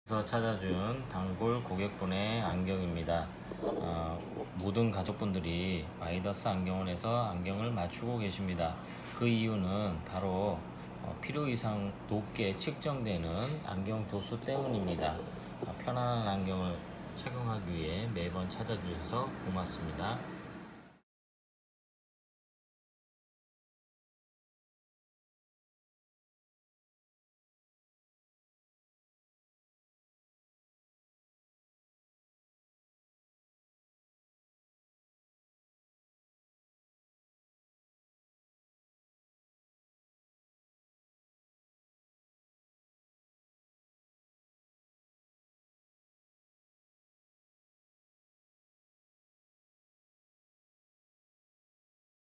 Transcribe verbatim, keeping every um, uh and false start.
서 찾아준 단골 고객분의 안경입니다. 어, 모든 가족분들이 마이더스 안경원에서 안경을 맞추고 계십니다. 그 이유는 바로 어, 필요 이상 높게 측정되는 안경 도수 때문입니다. 어, 편안한 안경을 착용하기 위해 매번 찾아주셔서 고맙습니다.